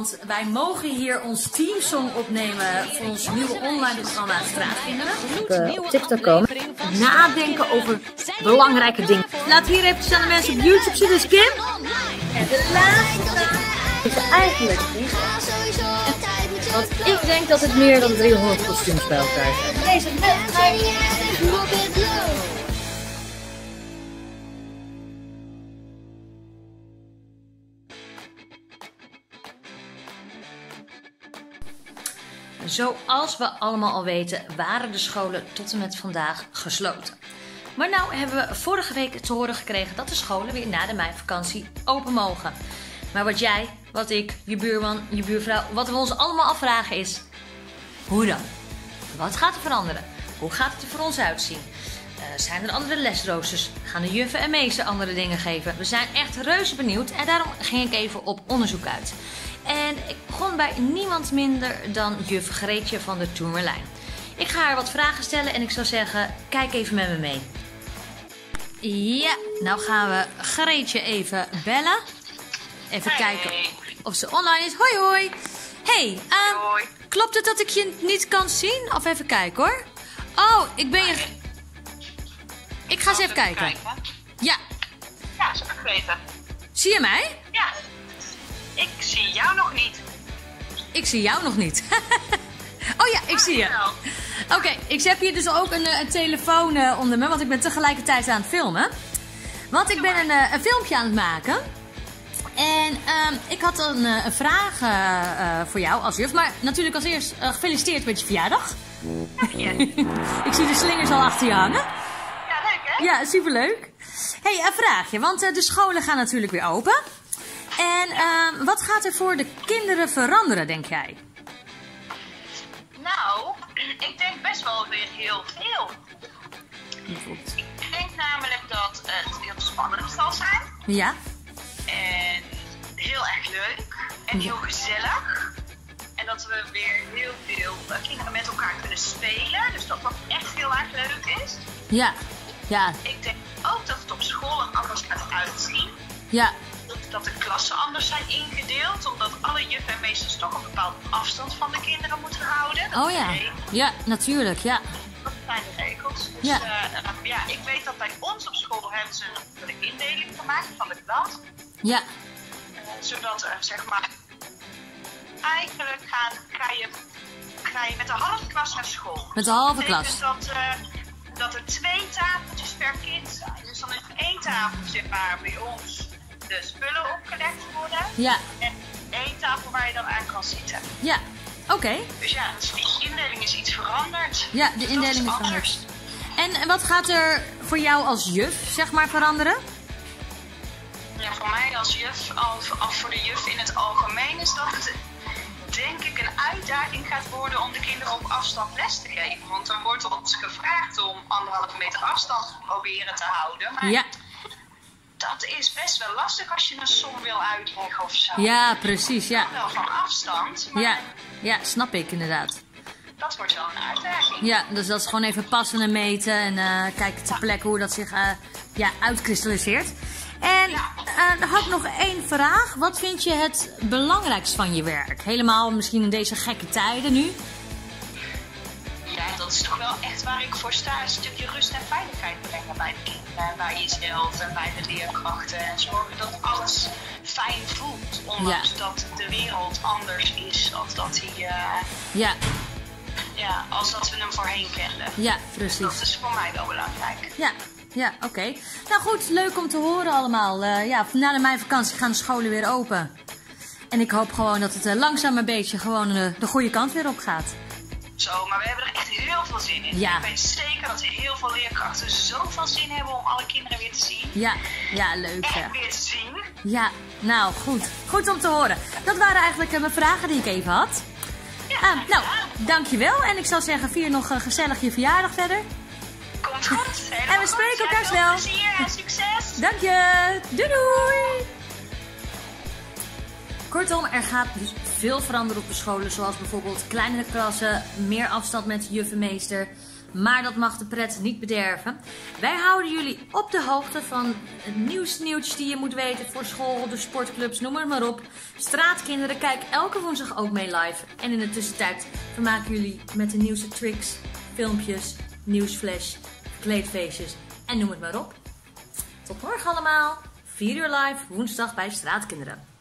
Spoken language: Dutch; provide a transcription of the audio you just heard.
Wij mogen hier ons teamsong opnemen voor ons nieuwe online programma Straatkinderen. Op TikTok komen. Nadenken over belangrijke dingen. Laat hier even aan de mensen op YouTube zien, dus Kim. En de laatste vraag is eigenlijk niet. Want ik denk dat het meer dan 300 kostuums bij elkaar zijn. Deze Zoals we allemaal al weten, waren de scholen tot en met vandaag gesloten. Maar nou hebben we vorige week te horen gekregen dat de scholen weer na de meivakantie open mogen. Maar wat jij, wat ik, je buurman, je buurvrouw, wat we ons allemaal afvragen is: hoe dan? Wat gaat er veranderen? Hoe gaat het er voor ons uitzien? Zijn er andere lesroosters? Gaan de juffen en meester andere dingen geven? We zijn echt reuze benieuwd en daarom ging ik even op onderzoek uit. En ik begon bij niemand minder dan juf Greetje van de Tourmalijn. Ik ga haar wat vragen stellen en ik zou zeggen, kijk even met me mee. Ja, nou gaan we Greetje even bellen. Even kijken of ze online is. Hoi hoi. Hey, hoi. Klopt het dat ik je niet kan zien? Of even kijken hoor. Oh, ik ben je... Ik ga eens even kijken. Ja. Ja, zou ik weten. Zie je mij? Ja. Ik zie jou nog niet. Ik zie jou nog niet. Oh ja, ik zie je. Oké, ik heb hier dus ook een telefoon onder me, want ik ben tegelijkertijd aan het filmen. Want ik ben een filmpje aan het maken. En ik had een vraag voor jou als juf. Maar natuurlijk als eerst gefeliciteerd met je verjaardag. Dank je. Ik zie de slingers al achter je hangen. Ja, leuk hè? Ja, superleuk. Hey, een vraagje, want de scholen gaan natuurlijk weer open. En wat gaat er voor de kinderen veranderen, denk jij? Nou, ik denk best wel weer heel veel. Ik denk namelijk dat het heel spannend zal zijn. Ja. En heel erg leuk. En heel gezellig. En dat we weer heel veel kinderen met elkaar kunnen spelen. Dus dat dat echt heel erg leuk is. Ja. Ja. Ik denk ook dat het op school er anders gaat uitzien. Ja. Dat de klassen anders zijn ingedeeld, omdat alle juffen en meesters toch een bepaalde afstand van de kinderen moeten houden. Oh ja, ja, natuurlijk, ja. Dat zijn de regels. Dus ja. Ja, ik weet dat bij ons op school hebben ze een indeling gemaakt van de klas. Ja. Zodat er, zeg maar, eigenlijk ga je met de halve klas naar school. Met de halve klas? Dat er 2 tafeltjes per kind zijn. Dus dan is er 1 tafeltje waar bij ons de spullen opgelegd worden. Ja. En 1 tafel waar je dan aan kan zitten. Ja, oké. Dus ja, die indeling is iets veranderd. Ja, de indeling is veranderd. En wat gaat er voor jou als juf, zeg maar, veranderen? Ja, voor mij als juf, of voor de juf in het algemeen, is dat het, denk ik, een uitdaging gaat worden om de kinderen op afstand les te geven. Want dan wordt ons gevraagd om 1,5 meter afstand te proberen te houden. Maar ja. Dat is best wel lastig als je een som wil uitleggen of zo. Ja, precies, ja. Wel van afstand, maar ja. Ja, snap ik inderdaad. Dat wordt wel een uitdaging. Ja, dus dat is gewoon even passen en meten en kijken ter plekke hoe dat zich uitkristalliseert. En dan had ik nog 1 vraag. Wat vind je het belangrijkst van je werk? Helemaal misschien in deze gekke tijden nu? Ja, dat is toch wel echt waar ik voor sta. Een stukje rust en veiligheid brengen bij de kinderen, bij jezelf en bij de leerkrachten. En zorgen dat alles fijn voelt. Ondanks dat de wereld anders is als dat hij... Ja, als dat we hem voorheen kenden. Ja, precies. Dat is voor mij wel belangrijk. Ja, ja, oké. Nou goed, leuk om te horen allemaal. Ja, na de meivakantie gaan de scholen weer open. En ik hoop gewoon dat het langzaam een beetje gewoon de goede kant weer op gaat. Zo, maar we hebben er echt heel veel zin in. Ja. Ik weet zeker dat heel veel leerkrachten zoveel zin hebben om alle kinderen weer te zien. Ja, ja, leuk. En weer te zien. Ja, nou goed. Goed om te horen. Dat waren eigenlijk mijn vragen die ik even had. Ja, nou, dankjewel. En ik zou zeggen, vier nog gezellig je verjaardag verder. Komt goed. En we spreken elkaar snel. Plezier en succes. Dank je. Doei doei. Kortom, er gaat dus veel veranderen op de scholen. Zoals bijvoorbeeld kleinere klassen, meer afstand met juf en meester. maar dat mag de pret niet bederven. Wij houden jullie op de hoogte van nieuwtjes die je moet weten voor school, de sportclubs, noem het maar op. Straatkinderen, kijk elke woensdag ook mee live. En in de tussentijd vermaken jullie met de nieuwste tricks, filmpjes, nieuwsflash, kleedfeestjes en noem het maar op. Tot morgen allemaal, 4 uur live, woensdag bij Straatkinderen.